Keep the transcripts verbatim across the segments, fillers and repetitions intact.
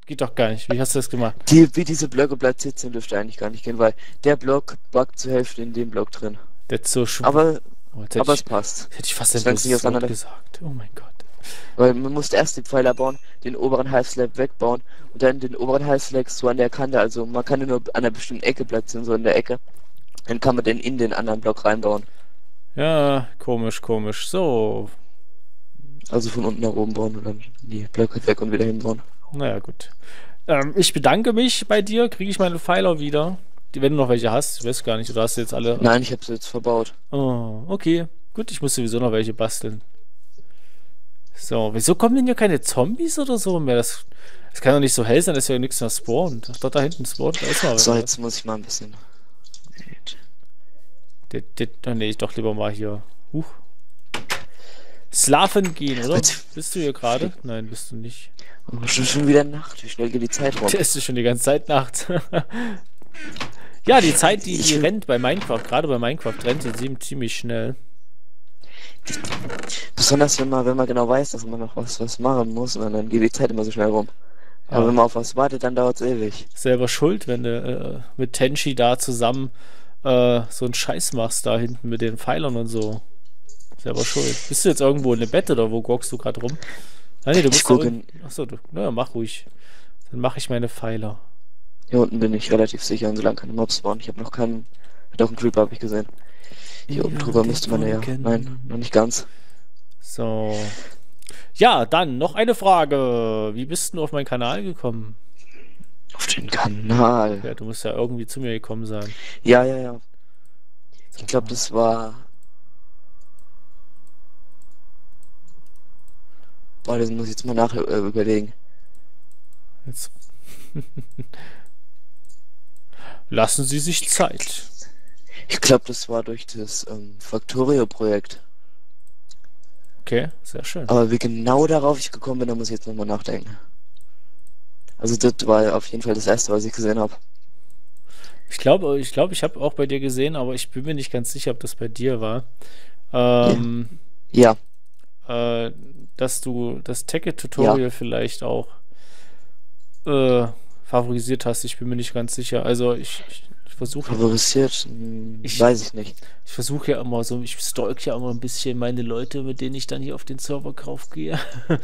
Geht doch gar nicht. Wie hast du das gemacht? Die, wie diese Blöcke platziert sind, dürfte eigentlich gar nicht gehen, weil der Block buggt zur Hälfte in dem Block drin. Der ist so schwul. Aber, Oh, jetzt hätte aber ich, es passt. jetzt hätte ich fast ein Solange es nicht böses Wort auseinander... gesagt. Oh mein Gott. Weil man muss erst den Pfeiler bauen, den oberen Half Slab wegbauen und dann den oberen Half Slab so an der Kante, also man kann den nur an einer bestimmten Ecke platzieren, so in der Ecke. Dann kann man den in den anderen Block reinbauen. Ja, komisch, komisch. So. Also von unten nach oben bauen und dann die Blöcke weg und wieder hinbauen. Naja, gut. Ähm, ich bedanke mich bei dir. Kriege ich meine Pfeiler wieder? Die, wenn du noch welche hast. Ich weiß gar nicht. Oder hast du jetzt alle? Nein, ich habe sie jetzt verbaut. Oh, okay. Gut, ich muss sowieso noch welche basteln. So, wieso kommen denn hier keine Zombies oder so mehr? Das, das kann doch nicht so hell sein, dass hier nichts mehr spawnt. Ach, dort da hinten spawnt. Da ist mal So, was. jetzt muss ich mal ein bisschen... Der, der, oh nee, ich doch lieber mal hier. Huch. Schlafen gehen, oder? Bist du hier gerade? Nein, bist du nicht. Oh, schon, schon wieder Nacht. Wie schnell geht die Zeit rum? Der ist schon die ganze Zeit Nacht. Ja, die Zeit, die, die rennt bei Minecraft, gerade bei Minecraft rennt die ziemlich, ziemlich schnell. Besonders wenn man, wenn man genau weiß, dass man noch was, was machen muss, und dann geht die Zeit immer so schnell rum. Ja. Aber wenn man auf was wartet, dann dauert es ewig. Selber schuld, wenn du äh, mit Tenchi da zusammen äh, so einen Scheiß machst, da hinten mit den Pfeilern und so. Selber schuld. Bist du jetzt irgendwo in dem Bett oder wo guckst du gerade rum? Nein, nee, du Ich musst gucke da Achso, du. Naja, mach ruhig. Dann mache ich meine Pfeiler. Hier unten bin ich relativ sicher und solange keine Mobs spawnen. Ich habe noch keinen... Doch, einen Creeper habe ich gesehen. Hier Ja, oben drüber den müsste man ja... Wolken. Nein, noch nicht ganz. So. Ja, dann noch eine Frage. Wie bist du auf meinen Kanal gekommen? Auf den Kanal. Ja, du musst ja irgendwie zu mir gekommen sein. Ja, ja, ja. Ich glaube, das war... Boah, das muss ich jetzt mal nach äh, überlegen. Jetzt. Lassen Sie sich Zeit. Ich glaube, das war durch das ähm, Factorio-Projekt. Okay, sehr schön. Aber wie genau darauf ich gekommen bin, da muss ich jetzt nochmal nachdenken. Also das war auf jeden Fall das erste, was ich gesehen habe. Ich glaube, ich glaube, ich habe auch bei dir gesehen, aber ich bin mir nicht ganz sicher, ob das bei dir war. Ähm, Ja. äh, dass du das Tekke-Tutorial Ja. vielleicht auch äh, favorisiert hast. Ich bin mir nicht ganz sicher. Also ich, ich, ich versuche Favorisiert? Hm, Ich- weiß ich nicht. ich versuche ja immer so, ich stalk ja immer ein bisschen meine Leute, mit denen ich dann hier auf den Server drauf gehe.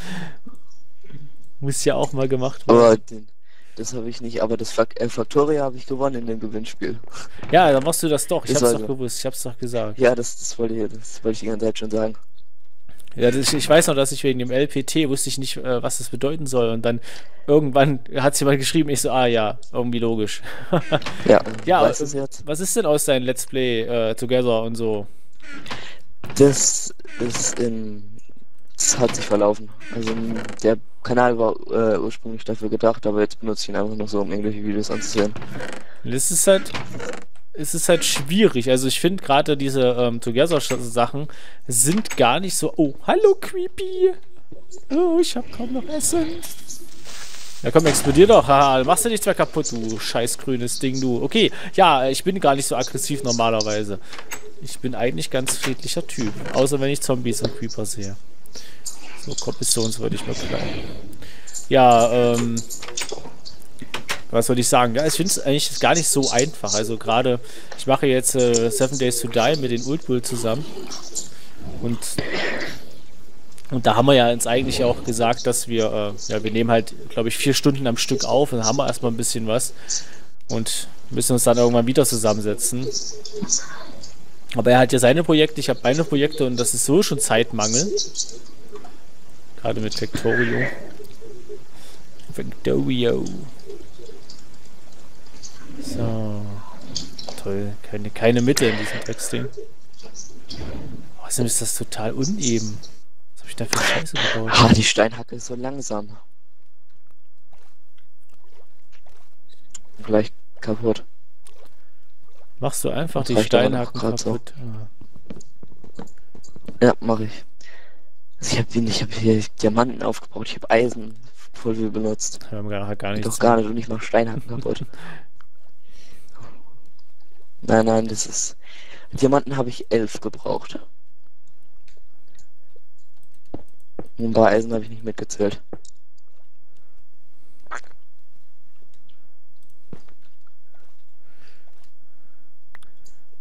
Muss ja auch mal gemacht werden. Aber den, das habe ich nicht. Aber das Fak äh, Factorio habe ich gewonnen in dem Gewinnspiel. Ja, dann machst du das doch. Ich Das hab's war doch so. gewusst. Ich hab's doch gesagt. Ja, das, das wollte ich, das wollte ich die ganze Zeit schon sagen. Ja, das, ich weiß noch, dass ich wegen dem L P T wusste ich nicht, äh, was das bedeuten soll. Und dann irgendwann hat jemand geschrieben, ich so, ah ja, irgendwie logisch. Ja, Ja, weiß aber, es jetzt. was ist denn aus deinem Let's Play äh, Together und so? Das ist in... Das hat sich verlaufen. Also der Kanal war äh, ursprünglich dafür gedacht, aber jetzt benutze ich ihn einfach noch so, um irgendwelche Videos anzusehen. Das ist halt, es ist halt schwierig. Also ich finde gerade diese ähm, Together-Sachen sind gar nicht so. Oh, hallo Creepy. Oh, ich hab kaum noch Essen. Ja komm, explodier doch. Haha, machst du nichts mehr kaputt, du scheiß grünes Ding, du. Okay, ja, ich bin gar nicht so aggressiv normalerweise. Ich bin eigentlich ganz friedlicher Typ. Außer wenn ich Zombies und Creeper sehe. So, Koppissons würde ich mal bleiben. Ja, ähm... was soll ich sagen? Ja, ich finde es eigentlich gar nicht so einfach. Also gerade, ich mache jetzt äh, Seven Days to Die mit den Ultbull zusammen. Und, und da haben wir ja uns eigentlich auch gesagt, dass wir, äh, ja, wir nehmen halt, glaube ich, vier Stunden am Stück auf und dann haben wir erstmal ein bisschen was. Und müssen uns dann irgendwann wieder zusammensetzen. Aber er hat ja seine Projekte, ich habe meine Projekte und das ist so schon Zeitmangel. Gerade mit Factorio. Factorio. So. Toll. Keine, keine Mitte in diesem Textding. Außerdem ist das total uneben. Was habe ich da für Scheiße gebaut? Ah, die Steinhacke ist so langsam. Gleich kaputt. Machst du einfach Das die reicht aber noch Steinhaken grad so. kaputt? Ah. Ja, mache ich. Also ich habe ich hab hier Diamanten aufgebaut, ich habe Eisen voll viel benutzt. Wir haben gar, gar Geht nichts. doch gar nicht und ich mache Steinhaken kaputt. Nein, nein, das ist... Diamanten habe ich elf gebraucht. Und ein paar Eisen habe ich nicht mitgezählt.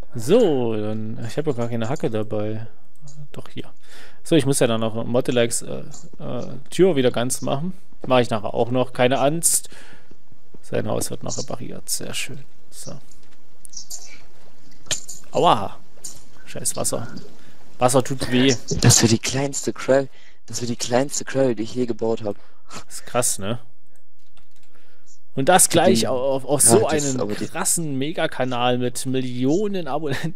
So, dann. Ich habe ja gar keine Hacke dabei. Doch hier. So, ich muss ja dann noch Modelikes äh, äh, Tür wieder ganz machen. Mache ich nachher auch noch. Keine Angst. Sein Haus wird noch repariert. Sehr schön. So. Aua. Scheiß Wasser. Wasser tut weh. Das wird die kleinste Gravel. Das wird die kleinste Gravel, die ich je gebaut habe. Das ist krass, ne? Und das gleich auf, auf so ja, einen krassen Megakanal mit Millionen Abonnenten.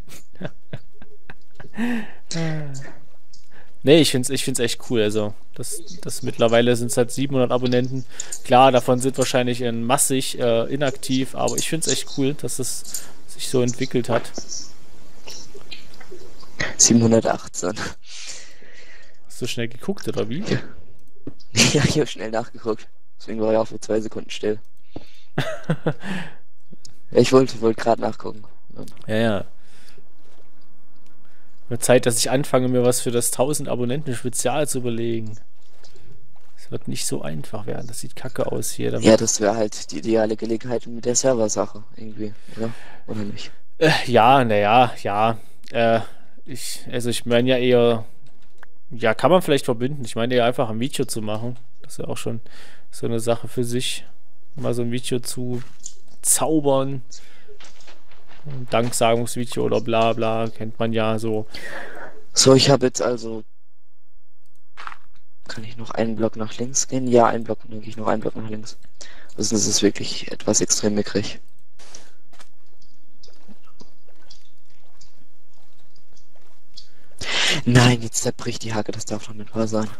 Nee, ich finde es ich find's echt cool. Also, das, das mittlerweile sind es halt siebenhundert Abonnenten. Klar, davon sind wahrscheinlich in massig äh, inaktiv, aber ich finde es echt cool, dass es sich so entwickelt hat. siebenhundertachtzehn. Hast du schnell geguckt, oder wie? Ja, ich habe schnell nachgeguckt. Deswegen war ich auch für zwei Sekunden still. Ich wollte wollte gerade nachgucken. Ja, ja. Wird Zeit, dass ich anfange, mir was für das tausend Abonnenten Spezial zu überlegen. Es wird nicht so einfach werden. Das sieht kacke aus hier. Damit. Ja, das wäre halt die ideale Gelegenheit mit der Serversache irgendwie, oder? Oder nicht? Äh, ja, naja, ja. Äh, ich, also ich meine ja eher, ja, kann man vielleicht verbinden. Ich meine ja einfach ein Video zu machen. Das ist ja auch schon so eine Sache für sich. Mal so ein Video zu zaubern. Ein Danksagungsvideo oder bla bla, kennt man ja so. So, ich habe jetzt also... Kann ich noch einen Block nach links gehen? Ja, einen Block, dann gehe ich noch einen Block nach links. Also das ist wirklich etwas extrem mickrig. Nein, jetzt zerbricht die Hacke, das darf doch nicht wahr sein.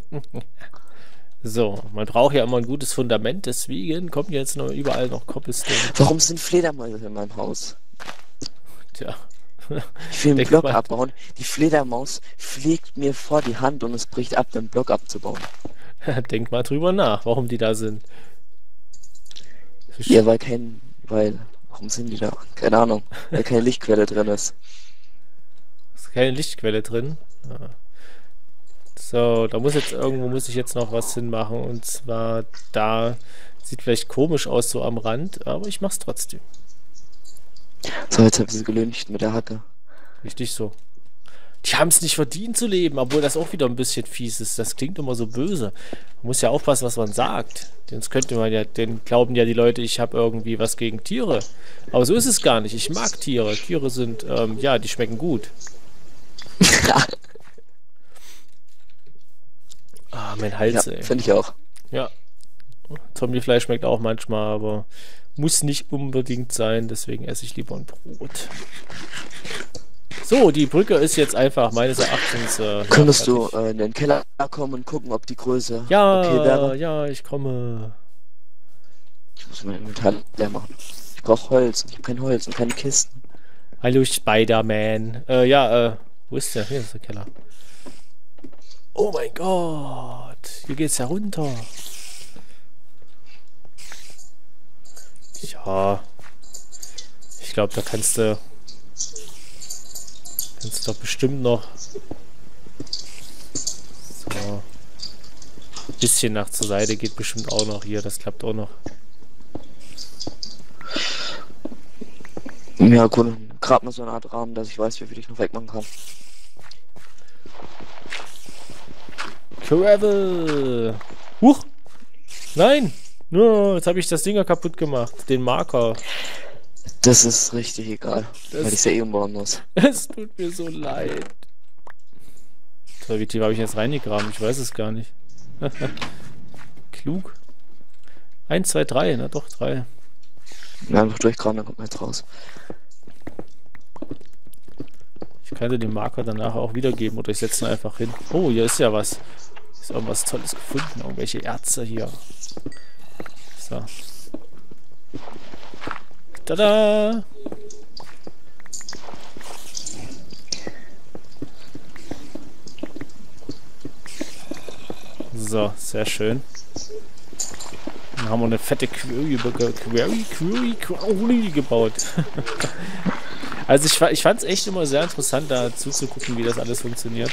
So, man braucht ja immer ein gutes Fundament, deswegen kommt jetzt noch überall noch Cobblestone. Warum sind Fledermäuse in meinem Haus? Tja. Ich will einen Block abbauen. Die Fledermaus fliegt mir vor die Hand und es bricht ab, den Block abzubauen. Denk mal drüber nach, warum die da sind. Ja, weil kein... Weil... Warum sind die da? Keine Ahnung. Weil keine Lichtquelle drin ist. Ist keine Lichtquelle drin? Ja. So, da muss jetzt irgendwo muss ich jetzt noch was hinmachen. Und zwar da. Sieht vielleicht komisch aus so am Rand, aber ich mach's trotzdem. So, jetzt habe ich sie gelüncht mit der Hacke. Richtig so. Die haben es nicht verdient zu leben, obwohl das auch wieder ein bisschen fies ist. Das klingt immer so böse. Man muss ja aufpassen, was man sagt. Sonst könnte man ja, den glauben ja die Leute, ich habe irgendwie was gegen Tiere. Aber so ist es gar nicht. Ich mag Tiere. Tiere sind, ähm, ja, die schmecken gut. Ah, mein Hals, ja, ey. Finde ich auch. Ja. Zombiefleisch schmeckt auch manchmal, aber muss nicht unbedingt sein. Deswegen esse ich lieber ein Brot. So, die Brücke ist jetzt einfach meines Erachtens... Äh, Könntest ja, du äh, in den Keller kommen und gucken, ob die Größe ja, okay wäre? Ja, ich komme. Ich muss mein Inventar leer machen. Ich brauche Holz. Ich habe kein Holz und keine Kisten. Hallo Spider-Man. Äh, ja, äh, wo ist der? Hier ist der Keller. Oh mein Gott. Hier geht's ja runter. Ja. Ich glaube, da kannst du... Kannst du doch bestimmt noch... So. Ein bisschen nach zur Seite geht bestimmt auch noch hier. Das klappt auch noch. Ja, gut. Gerade mal so eine Art Rahmen, dass ich weiß, wie viel ich noch wegmachen kann. Gravel! Huch! Nein! No, jetzt habe ich das Ding kaputt gemacht. Den Marker. Das ist richtig egal, Das weil ich es ja eh umbauen muss. Es tut mir so leid. So, wie tief habe ich jetzt reingegraben? Ich weiß es gar nicht. Klug. Eins, zwei, drei, na doch, drei. Ja, einfach durchgraben, dann kommt man jetzt raus. Ich kann dir den Marker danach auch wiedergeben oder ich setze ihn einfach hin. Oh, hier ist ja was. Ist irgendwas Tolles gefunden. Irgendwelche Erze hier. So. Tada! So, sehr schön. Dann haben wir eine fette Query, Query, Query, Query gebaut. Also ich, ich fand es echt immer sehr interessant, da zuzugucken, wie das alles funktioniert.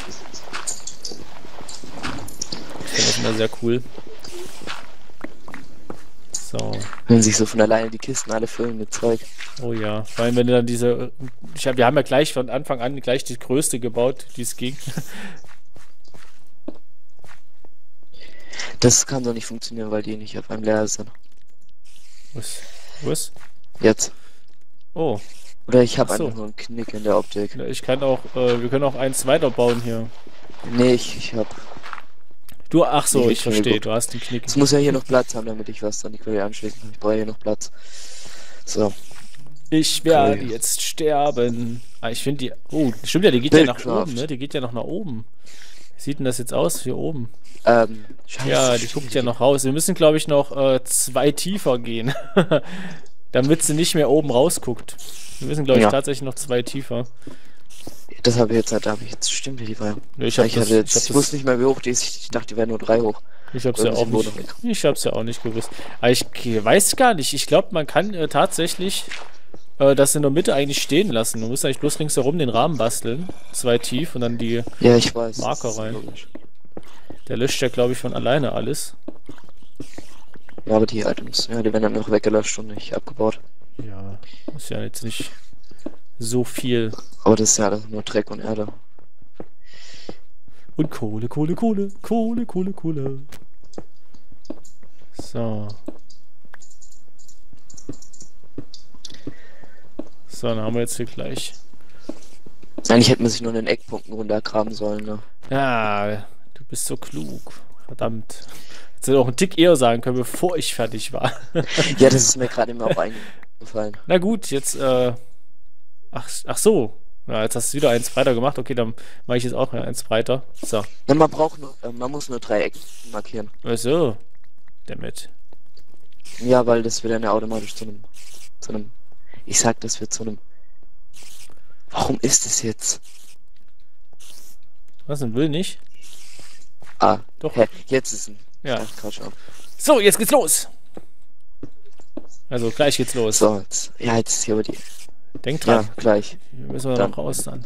Ich finde das immer sehr cool. So. Wenn sich so von alleine die Kisten alle füllen mit Zeug. Oh ja. Vor allem, wenn du dann diese. Ich hab, wir haben ja gleich von Anfang an gleich die größte gebaut, die es ging. Das kann doch nicht funktionieren, weil die nicht auf einem Leer sind. Was? Was? Jetzt. Oh. Oder ich habe Ach so. einfach nur einen Knick in der Optik. Ich kann auch. Äh, wir können auch eins weiterbauen hier. Nee, ich, ich hab. Du, ach so, Nee, ich ich verstehe. gut. Du hast einen Knick. Es muss ja hier noch Platz haben, damit ich was an die Quelle anschließen kann. Ich brauche hier noch Platz. So. Ich werde Okay. jetzt sterben. Ah, ich finde die. Oh, stimmt ja, die geht ja nach Bildcraft. oben, ne? Die geht ja noch nach oben. Wie sieht denn das jetzt aus hier oben? Ähm, scheiße. Ja, die guckt ja noch raus. Wir müssen, glaube ich, noch äh, zwei tiefer gehen. Damit sie nicht mehr oben rausguckt. Wir müssen, glaube ich, Ja. tatsächlich noch zwei tiefer. Das habe ich jetzt, da habe ich jetzt, stimmt, die war. Nee, ich hab ich das- hatte jetzt, ich hab ich, das- wusste nicht mehr, wie hoch die ist. Ich dachte, die wären nur drei hoch. Ich hab's ja Oder auch sie wurde nicht. weg. Ich hab's ja auch nicht gewusst. Aber ich k- weiß gar nicht. Ich glaube, man kann äh, tatsächlich äh, das in der Mitte eigentlich stehen lassen. Du musst eigentlich bloß ringsherum den Rahmen basteln. Zwei tief und dann die. Ja, ich weiß. Marker das ist rein. logisch. Der löscht ja, glaube ich, von alleine alles. Ja, aber die Items, ja, die werden dann noch weggelöscht und nicht abgebaut. Ja, ist ja jetzt nicht so viel. Aber das ist ja alles nur Dreck und Erde. Und Kohle, Kohle, Kohle, Kohle, Kohle, Kohle. So. So, dann haben wir jetzt hier gleich. Eigentlich hätte man sich nur in den Eckpunkten runtergraben sollen, ne? Ja, du bist so klug. Verdammt. Jetzt hätte auch einen Tick eher sagen können, bevor ich fertig war. Ja, das ist mir gerade immer auch eingefallen. Na gut, jetzt, äh. Ach, ach so. Ja, jetzt hast du wieder eins breiter gemacht. Okay, dann mache ich jetzt auch mal eins breiter. So. Ja, man braucht nur, äh, man muss nur drei Ecken markieren. Ach so. Damit. Ja, weil das wird dann ja automatisch zu einem, zu einem, ich sag, das wird zu einem. Warum ist es jetzt? Was denn, will nicht? Ah, Doch. hä, jetzt ist ein. Ja. Ich dachte grad schon. So, jetzt geht's los. Also, gleich geht's los. So, jetzt, ja, jetzt ist hier aber die. Denk Ja, dran. gleich. Hier müssen wir Dann. noch raus dann.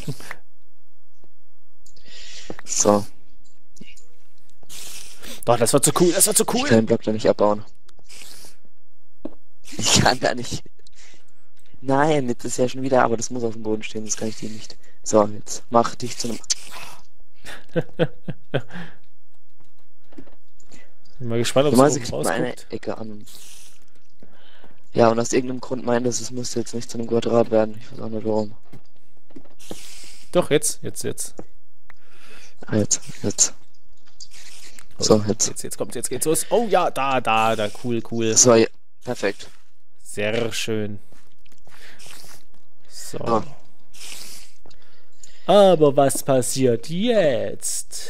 So, Doch, das war zu cool, das war zu ich cool. kann den Block da nicht abbauen. Ich kann da nicht. Nein, jetzt ist ja schon wieder, aber das muss auf dem Boden stehen, das kann ich dir nicht. So, jetzt mach dich zu einem. Bin mal gespannt, ob es Normalerweise oben kriegt man eine rausguckt. Ecke an. Ja, und aus irgendeinem Grund meint es, es müsste jetzt nicht zu einem Quadrat werden. Ich weiß auch nicht warum. Doch, jetzt, jetzt, jetzt. Ah, jetzt, jetzt. So, jetzt. Jetzt, jetzt kommt, jetzt geht's los. Oh ja, da, da, da, cool, cool. So, ja, perfekt. Sehr schön. So. Ah. Aber was passiert jetzt?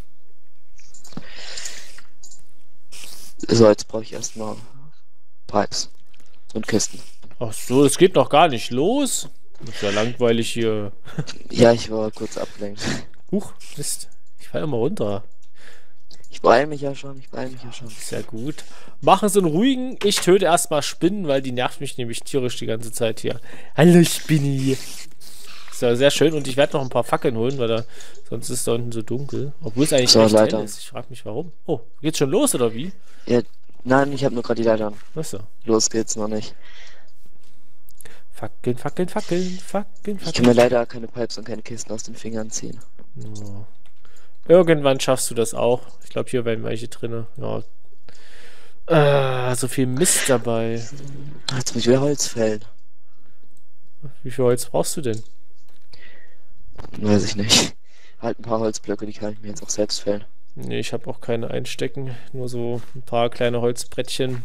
So, jetzt brauche ich erstmal Pipes und Kisten. Ach so, das geht noch gar nicht los. Ist ja langweilig hier. Ja, ich war kurz abgelenkt. Huch, Mist. Ich falle immer runter. Ich beeile mich ja schon, ich beeile mich ja schon. Sehr gut. Machen Sie einen ruhigen. Ich töte erstmal Spinnen, weil die nervt mich nämlich tierisch die ganze Zeit hier. Hallo Spinni. So, sehr schön. Und ich werde noch ein paar Fackeln holen, weil da sonst ist da unten so dunkel. Obwohl es eigentlich So, echt hell Leiter. ist. Ich frage mich warum. Oh, geht's schon los oder wie? Ja, nein, ich habe nur gerade die Leiter an. Achso. Los geht's noch nicht. Fackeln, Fackeln, Fackeln, Fackeln, Ich kann Fackeln. mir leider keine Pipes und keine Kisten aus den Fingern ziehen. Oh. Irgendwann schaffst du das auch. Ich glaube, hier wären welche drin. Ja. Ah, so viel Mist dabei. Jetzt muss ich wieder Holz fällen. Wie viel Holz brauchst du denn? Weiß ich nicht. Halt ein paar Holzblöcke, die kann ich mir jetzt auch selbst fällen. Nee, ich habe auch keine einstecken. Nur so ein paar kleine Holzbrettchen.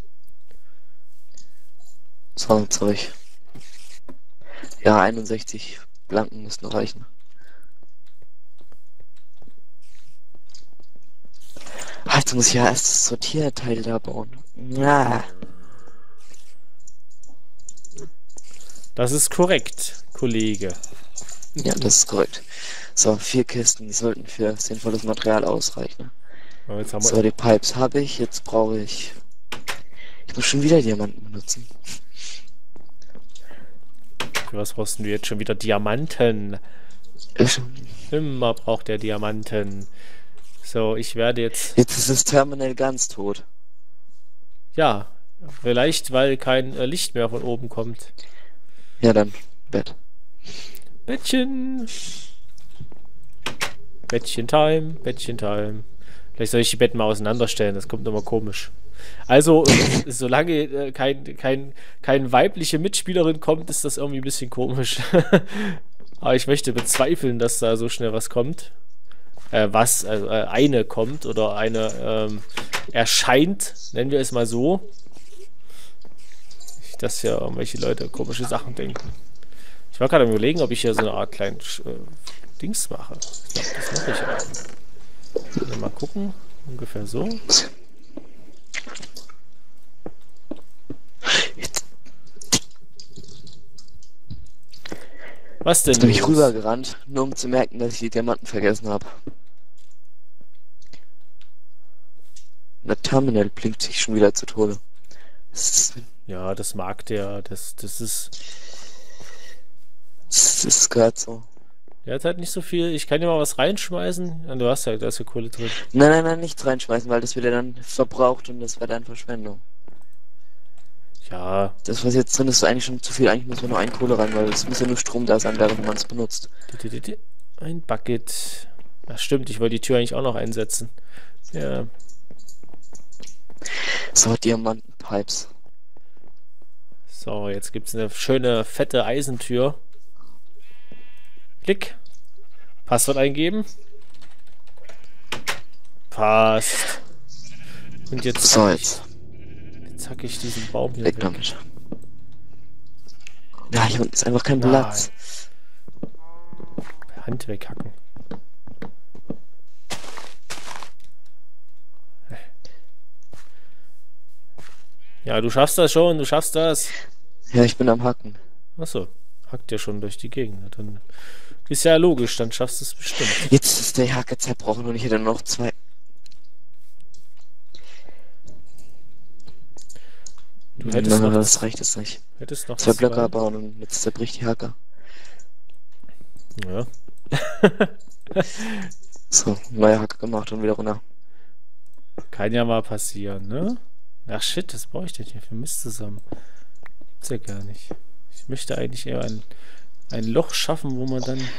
So, jetzt habe ich. Ja, einundsechzig Blanken müssten reichen. Ah, jetzt muss ich ja erst das Sortierteil da bauen. Ja. Das ist korrekt, Kollege. Ja, das ist korrekt. So, vier Kisten, die sollten für sinnvolles Material ausreichen. Aber jetzt haben wir So, die Pipes habe ich, jetzt brauche ich... Ich muss schon wieder Diamanten benutzen. Für was brauchst du jetzt schon wieder Diamanten? Ich- Immer braucht er Diamanten. So, ich werde jetzt... Jetzt ist das Terminal ganz tot. ja, vielleicht, weil kein äh, Licht mehr von oben kommt. Ja, dann Bett. Bettchen. Bettchen-Time, Bettchen-Time. Vielleicht soll ich die Betten mal auseinanderstellen, das kommt immer komisch. Also, äh, solange äh, kein, kein, keine weibliche Mitspielerin kommt, ist das irgendwie ein bisschen komisch. Aber ich möchte bezweifeln, dass da so schnell was kommt. Äh, was, also äh, eine kommt oder eine ähm, erscheint, nennen wir es mal so. Nicht, dass ja irgendwelche Leute komische Sachen denken. Ich war gerade am Überlegen, ob ich hier so eine Art kleinen äh, Dings mache. Ich glaube, das mache ich ja. Also mal gucken. Ungefähr so. Was denn? Jetzt bin ich rübergerannt, nur um zu merken, dass ich die Diamanten vergessen habe. Der Terminal blinkt sich schon wieder zu Tode. Das ist, ja, das mag der. Das, das ist. das ist gehört so. Der hat halt nicht so viel. Ich kann dir mal was reinschmeißen. Ja, du hast ja, da ist ja Kohle drin. Nein, nein, nein, nichts reinschmeißen, weil das wird ja dann verbraucht und das wäre dann Verschwendung. Ja. Das, was jetzt drin ist, ist eigentlich schon zu viel. Eigentlich muss man nur ein Kohle rein, weil es muss ja nur Strom da sein, während man es benutzt. Ein Bucket. Ach stimmt, ich wollte die Tür eigentlich auch noch einsetzen. Ja. So, Diamantenpipes. So, jetzt gibt es eine schöne, fette Eisentür. Klick. Passwort eingeben. Passt. Und jetzt So, zack ich, jetzt. jetzt zack ich diesen Baum hier Weg weg. damit. Ja, hier unten ist einfach kein Nein. Platz. Hand weghacken. Ja, du schaffst das schon, du schaffst das. Ja, ich bin am Hacken. Achso, hackt ja schon durch die Gegend. Dann ist ja logisch, dann schaffst du es bestimmt. Jetzt ist der Hacke zerbrochen und ich hätte nur noch zwei. Du hättest Nein, noch, das reicht jetzt nicht. hättest noch Zwei Blöcke abbauen und jetzt zerbricht die Hacke. Ja. So, neue Hacke gemacht und wieder runter. Kann ja mal passieren, ne? Ach shit, das brauche ich denn hier für Mist zusammen. Gibt's ja gar nicht. Ich möchte eigentlich eher ein, ein Loch schaffen, wo man dann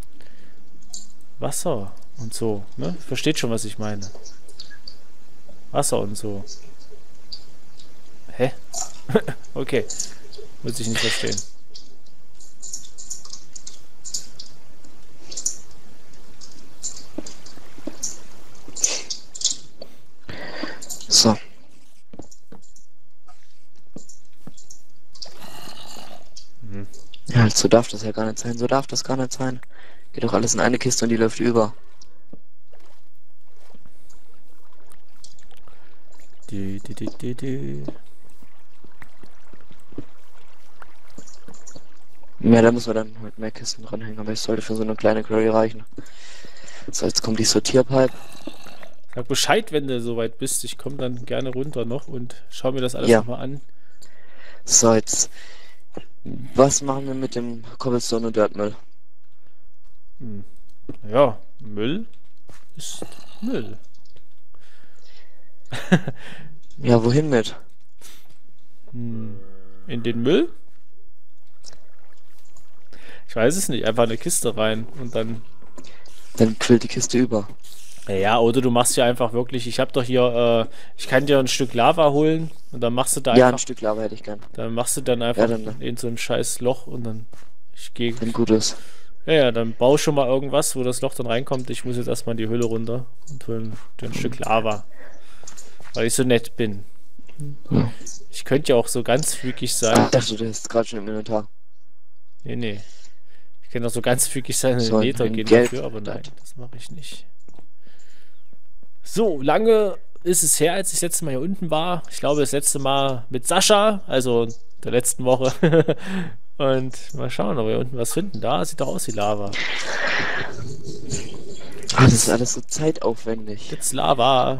Wasser und so, ne? Versteht schon, was ich meine. Wasser und so. Hä? Okay. Muss ich nicht verstehen. So. Mhm. Ja, halt, so darf das ja gar nicht sein. So darf das gar nicht sein. Geht doch alles in eine Kiste und die läuft über. Die, die, die, die, die. Ja, da müssen wir dann halt mehr Kisten dranhängen, aber es sollte für so eine kleine Quarry reichen. So, jetzt kommt die Sortierpipe. Sag Bescheid, wenn du soweit bist. Ich komme dann gerne runter noch und schau mir das alles Ja. nochmal an. So, jetzt. Was machen wir mit dem Cobblestone und Dirtmüll? Hm. Ja, Müll ist Müll. Ja, wohin mit? Hm. In den Müll? Ich weiß es nicht. Einfach eine Kiste rein und dann... Dann quillt die Kiste über. Ja, oder du machst ja einfach wirklich... Ich habe doch hier... Äh, ich kann dir ein Stück Lava holen und dann machst du da Ja, einfach... ein Stück Lava hätte ich gern. Dann machst du dann einfach Ja, dann- in so ein scheiß Loch und dann... Ich gehe... Wenn gut ist. Ja, ja, dann bau schon mal irgendwas, wo das Loch dann reinkommt. Ich muss jetzt erstmal in die Höhle runter und hol ein, ein Stück Lava. Weil ich so nett bin. Ja. Ich könnte ja auch so ganz fügig Ah, sein. ich dachte, du hast gerade schon im Inventar. Nee, nee. Ich könnte auch so ganz fügig sein in So, den Nether ein gehen Gelb- dafür, aber nein, das mache ich nicht. So, lange ist es her, als ich das letzte Mal hier unten war. Ich glaube, das letzte Mal mit Sascha, also der letzten Woche. Und mal schauen, ob wir unten was finden. Da sieht doch aus wie Lava. Ah, das ist alles so zeitaufwendig. Jetzt Lava.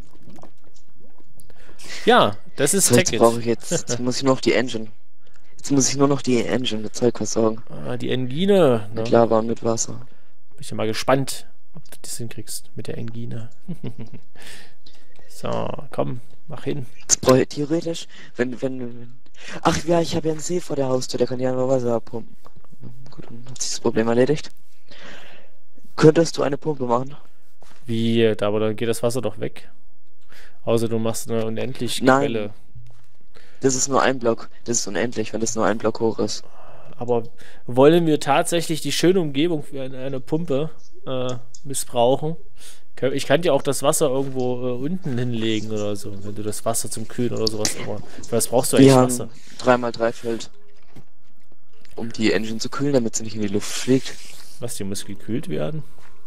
Ja, das ist So, jetzt Tekkit. brauche ich jetzt, jetzt muss ich nur noch die Engine. Jetzt muss ich nur noch die Engine mit Zeug versorgen. Ah, die Engine. Ne? Mit Lava und mit Wasser. Bin ich ja mal gespannt, ob du das hinkriegst mit der Engine. So, komm, mach hin. Jetzt brauche ich theoretisch, wenn, wenn, wenn... Ach ja, ich habe ja einen See vor der Haustür, der kann ja nur Wasser abpumpen. Gut, dann hat sich das Problem erledigt. Könntest du eine Pumpe machen? Wie, da, aber dann geht das Wasser doch weg. Außer du machst eine unendliche Nein. Quelle. Das ist nur ein Block. Das ist unendlich, wenn das nur ein Block hoch ist. Aber wollen wir tatsächlich die schöne Umgebung für eine, eine Pumpe äh, missbrauchen? Ich kann dir auch das Wasser irgendwo äh, unten hinlegen oder so, wenn du das Wasser zum Kühlen oder sowas immer. Für was brauchst du eigentlich Wir haben Wasser? drei mal drei Feld, um die Engine zu kühlen, damit sie nicht in die Luft fliegt. Was, die muss gekühlt werden?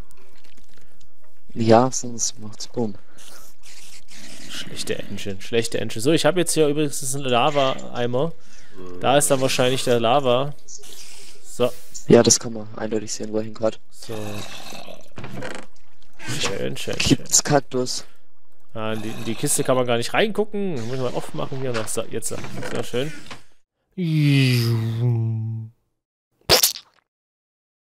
Ja, sonst macht's Boom. Schlechte Engine, schlechte Engine. So, ich habe jetzt hier übrigens das ist ein Lava-Eimer. Da ist dann wahrscheinlich der Lava. So. Ja, das kann man eindeutig sehen, wo er hinkart. So. Schön, schön, schön. Gibt's Kaktus? Ah, in, die, in die Kiste kann man gar nicht reingucken. Muss man aufmachen hier noch. So, jetzt. Sehr schön.